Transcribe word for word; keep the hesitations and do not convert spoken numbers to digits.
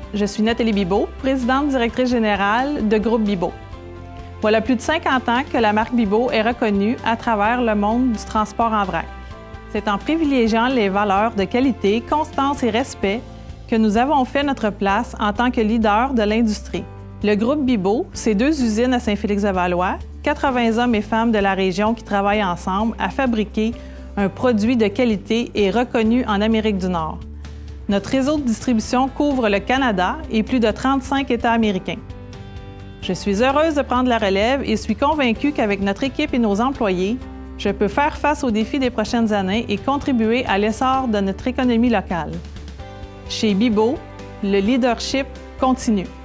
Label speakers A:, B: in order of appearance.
A: Je suis Nathalie Bibeau, présidente directrice générale de Groupe Bibeau. Voilà plus de cinquante ans que la marque Bibeau est reconnue à travers le monde du transport en vrac. C'est en privilégiant les valeurs de qualité, constance et respect que nous avons fait notre place en tant que leader de l'industrie. Le Groupe Bibeau, c'est deux usines à Saint-Félix-de-Valois, quatre-vingts hommes et femmes de la région qui travaillent ensemble à fabriquer un produit de qualité et reconnu en Amérique du Nord. Notre réseau de distribution couvre le Canada et plus de trente-cinq États américains. Je suis heureuse de prendre la relève et suis convaincue qu'avec notre équipe et nos employés, je peux faire face aux défis des prochaines années et contribuer à l'essor de notre économie locale. Chez Bibeau, le leadership continue.